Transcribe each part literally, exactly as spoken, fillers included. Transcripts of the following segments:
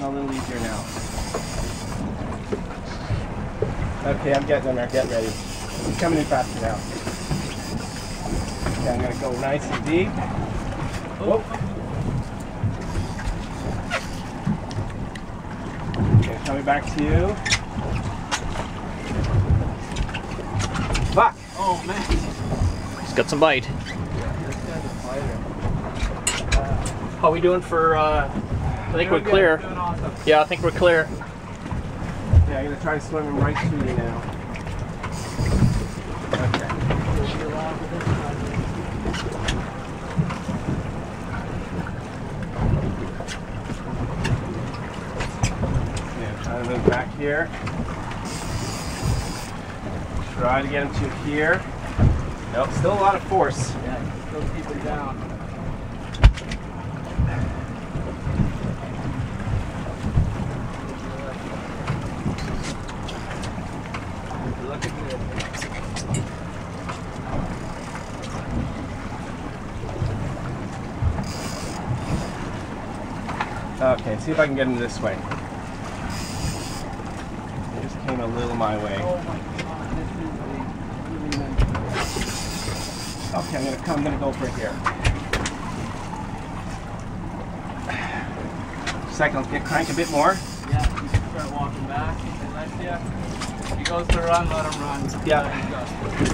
a little easier now. Okay, I'm getting in there. Get ready. He's coming in faster now. Okay, I'm going to go nice and deep. Whoa. Okay, coming back to you. Fuck! Oh man. He's got some bite. This guy's a fighter. How are we doing for, uh, I think we're clear. Doing awesome. Yeah, I think we're clear. Yeah, I'm going to try to swim him right through you now. Okay. Yeah, try to move back here. Try to get him to here. Nope, still a lot of force. Yeah, still keep him down. Okay, see if I can get him this way. He just came a little my way. Oh my god, this is a really nice. Okay, I'm gonna come, I'm gonna go for here. Second, let's get crank a bit more. Yeah, you can start walking back. They let you. If he goes to run, let him run. Yeah. Let him go.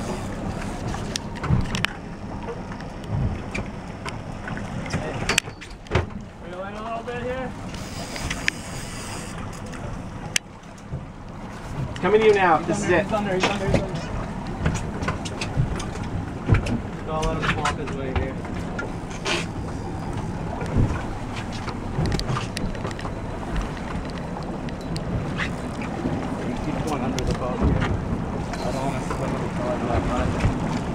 Coming to you now. He's this under, is it. He's under, he's under, he's under. Don't let him walk his way here. You keep going under the boat here. I don't want to swim with the boat that much.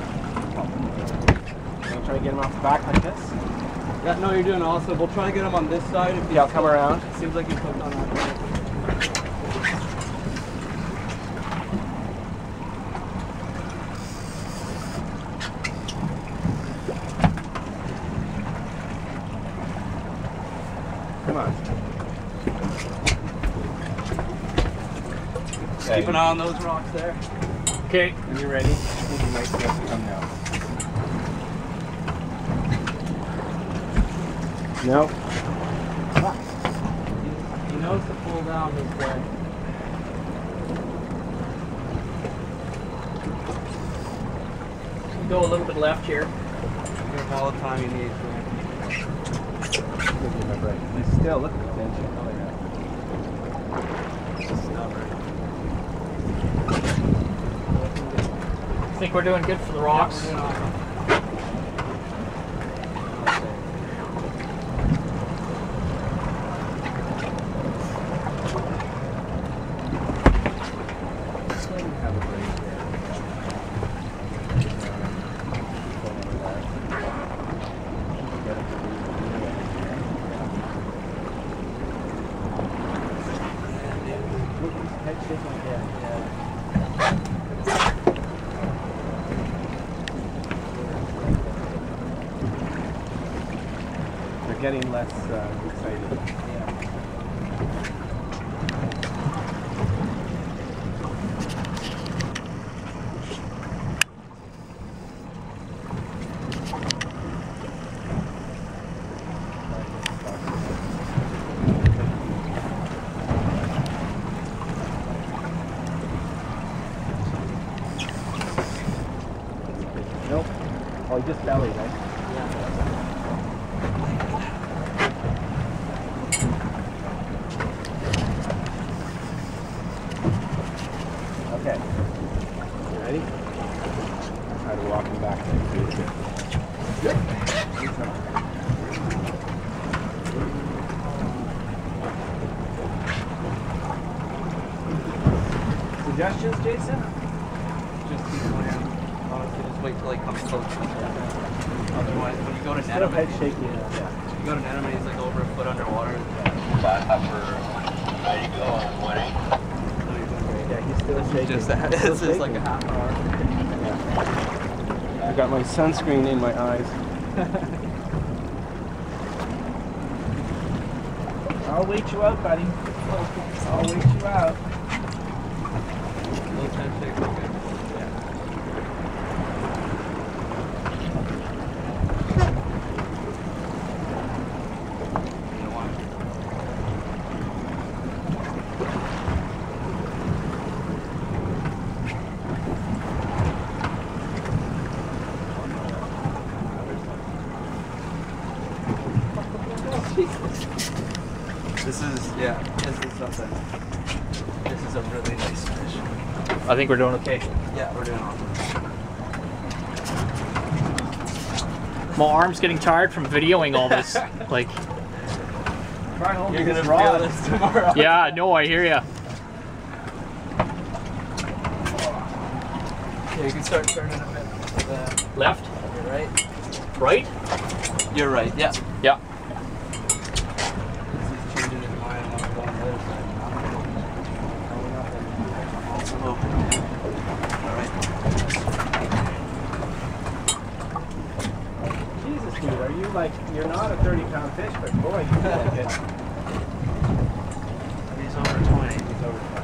I'm going to try to get him off the back like this. Yeah, no, you're doing awesome. We'll try to get him on this side. If Yeah, I'll come around. It seems like he's hooked on that side. Come on. Okay. Keep an eye on those rocks there. Okay. When you're ready, I think you might be able to come now. No. He, he knows to pull down this way. Go a little bit left here. Give him all the time he needs. Man. He's still, look at the tension. Oh, yeah. Stubborn. I think we're doing good for the rocks. Yeah, we're doing awesome. They're getting less uh, excited. Nope. Oh, just belly, right? Okay. You ready? I'll try to walk him back there. Suggestions, Jason? Just keep playing. Honestly, just wait till he comes close to each other. Otherwise, when you go to net him, head he's- shaking. Yeah. you go to net him and he's like over a foot underwater. Back up for ready to go on one eight. Yeah, he's still shaking. Just that. Still This is like a shaking. half hour. I got my sunscreen in my eyes. I'll wait you out, buddy. I'll wait you out. Low time shake, okay. This is, yeah, this is something. This is a really nice fish. I think we're doing okay. Yeah, we're doing awesome. My arm's getting tired from videoing all this. Like, Try and hold You're this gonna rod. feel this tomorrow. yeah, no, I hear ya. Yeah, you can start turning a bit to the Left, your right. right. You're right, yeah. Yeah. He's changing his mind and I'm going the other side. Also open. Alright. Jesus, dude, are you like, you're not a thirty pound fish, but boy, you feel like it. He's over twenty. He's over twenty.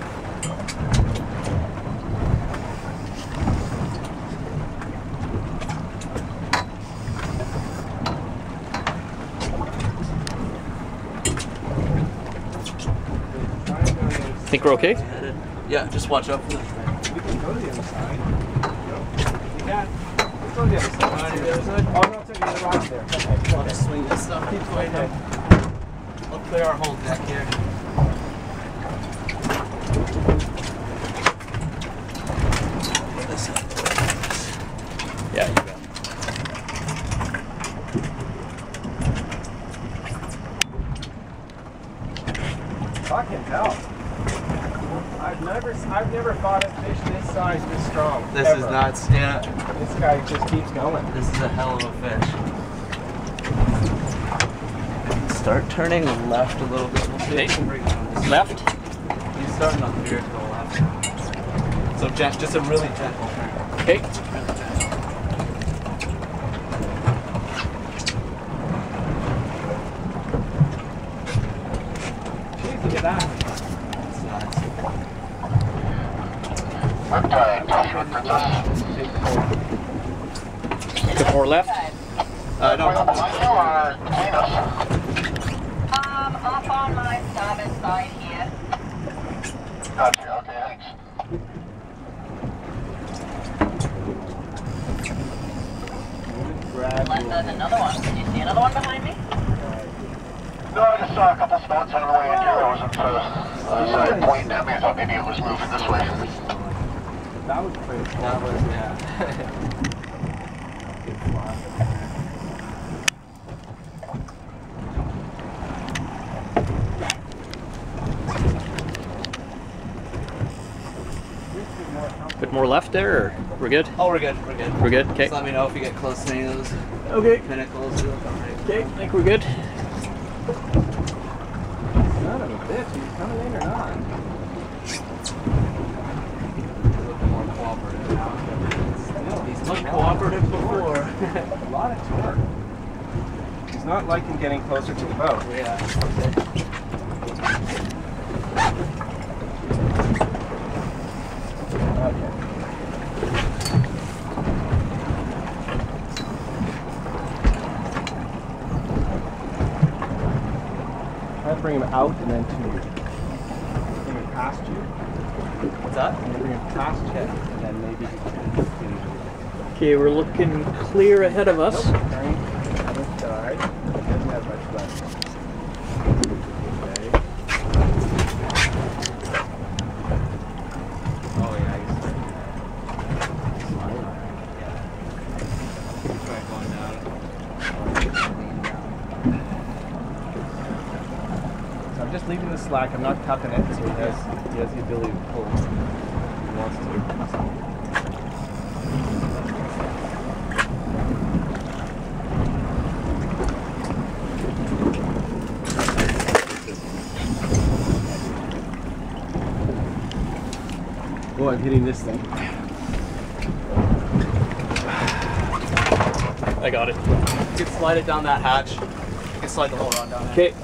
Think we're okay? Yeah, just watch out for the We can go to the other side. We can. Let's go to the other side. the other side? Oh, no, it's okay. The rock's there. Okay. I'll Okay. just swing this stuff. Keep swinging. Okay. I'll clear our whole deck here. This side. Yeah, you got it. I can tell. I've never, I've never fought a fish this size this strong. This ever. is nuts. Yeah. This guy just keeps going. This is a hell of a fish. Start turning left a little bit. We'll see if we can bring it on this. Left. He's starting up here to the left. So gen- just a really gentle turn. Okay. Really gentle. Jeez, look at that. It's nuts. Bit more left. Uh, no. Um, up on my starboard side here. Gotcha, okay, thanks. Unless there's another one. Did you see another one behind me? No, I just saw a couple spots on the way in here. I wasn't uh, uh, started pointing at me. I thought maybe it was moving this way. That was pretty cool. That was, yeah. Good fly. Bit more left there, or we're good? Oh, we're good. We're good. We're good. Okay. Just let me know if you get close to any of those Okay. pinnacles. You'll look all right. Okay. I think we're good. Son of a bitch, are you coming in or not? He's looking more cooperative now. Still, He's looked cooperative before. a lot of torque. He's not liking getting closer to the boat. Yeah. Okay. Okay. Try to bring him out and then to you. Bring him past you. What's that? I'm gonna bring him past you, and then maybe he can continue. Okay, we're looking clear ahead of us. Nope, turn other side. Doesn't have much left. Okay. Oh yeah, he's yeah. He's trying going down. So I'm just leaving the slack. I'm not cupping it, so he has he has the ability to pull if he wants to. Oh, I'm hitting this thing. I got it. You can slide it down that hatch. You can slide the whole rod down there. Okay.